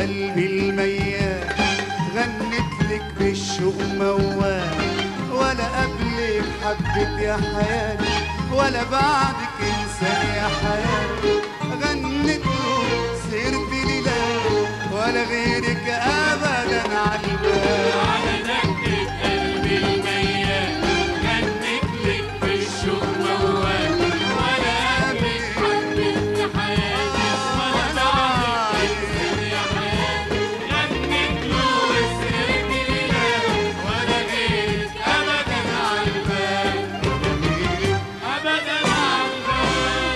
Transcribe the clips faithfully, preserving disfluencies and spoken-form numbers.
قلبي الميال، غنت لك بالشوق موال، ولا قبلك حبيت يا حياتي، ولا بعدك انسان يا حياتي. غنت له سهرت ليلة، ولا غيرك ابدا عالبال. على دقة قلبي الميال، غنت لك بالشوق موال، ولا قبلك حبيت يا حياتي، ولا بعدك انسان يا حياتي. غنت له سهرت ليلة، ولا غيرك ابدا عالبال، ابدا عالبال.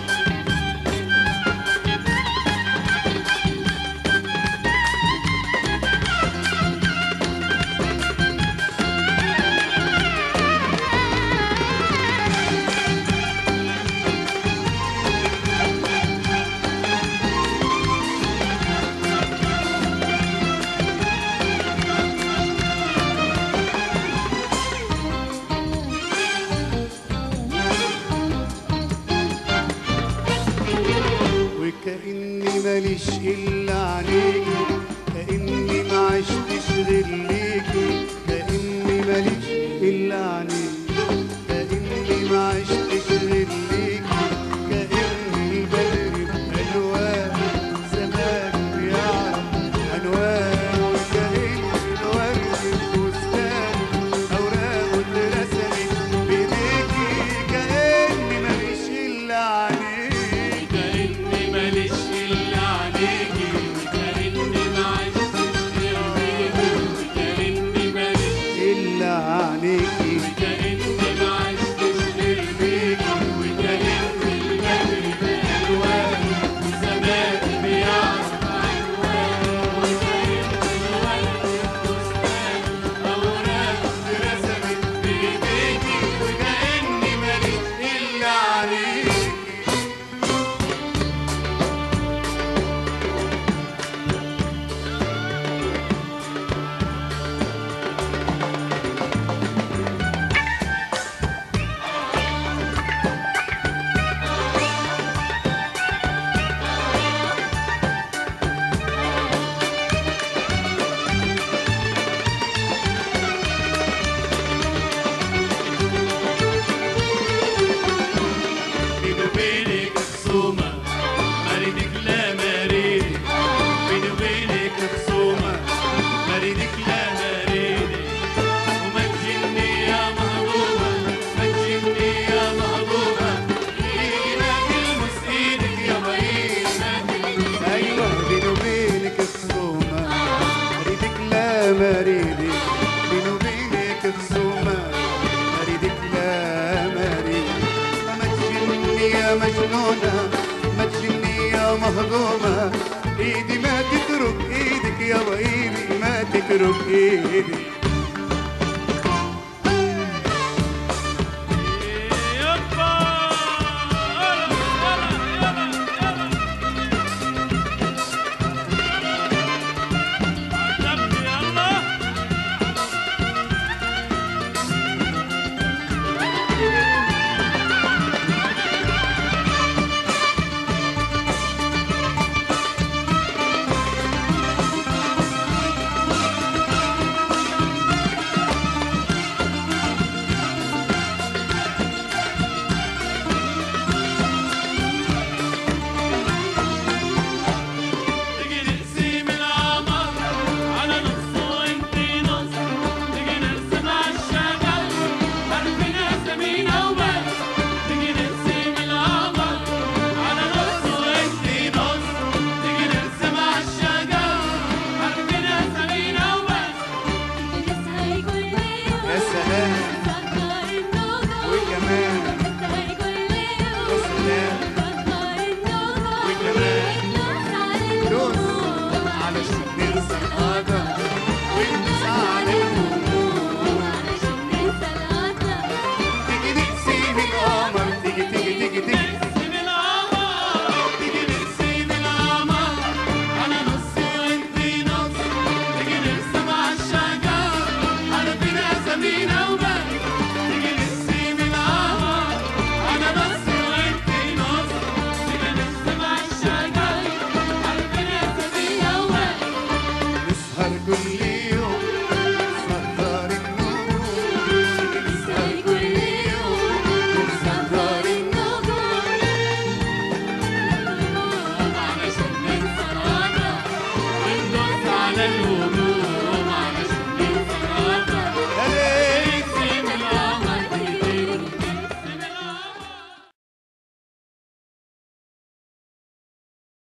وكأني ماليش إلا عليكي، كأني ما عشتش غير ليكي، كأني ماليش إلا عليكي، كأني ما عشتش غير ليكي. كأني البدر بألوان زمان بيعرف عنوان، وكأني الورد بفستان أوراقه اترسمت بإيديكي. كأني ماليش إلا عليكي، كأني ماليش إلا عليكي، وكأني ما عشتش غير ليكي، وكأني ماليش إلا عليكي، وكأني ما عشتش غير ليكي. وكأني البدر بألوان وزمان بيعرف عنوان، وكأني الورد بفستان أوراق اترسمت بإيديكي. وكأني ماليش إلا عليكي. بيني وبينك خصومة، مريدك لا مريدي. بيني وبينك خصومة، مريدك لا مريدي. وما تجيني يا مهضومة، ما تجيني يا مهضومة. إيدي ما تلمس إيدك يا بعيد، ما تلمس. أيوة بيني وبينك خصومة، مريدك لا مريدي. بيني وبينك خصومة، مريدك لا مريدي. ما تجني يا مجنونة، ما تجني يا مهضومة. إيدي ما تترك إيدك يا وإيدي ما تترك إيدي. يابا يلا يلا يلا عجبني يلا. تيجي نقسم القمر على نص وانتي نص، تيجي نرسم عالشجر عارفين اسامينا وبس. تيجي نقسم القمر على نص وانتي نص، تيجي نرسم عالشجر عارفين اسامينا وبس. يا سلام وكمان، يا سلام وكمان، دوس على السكر.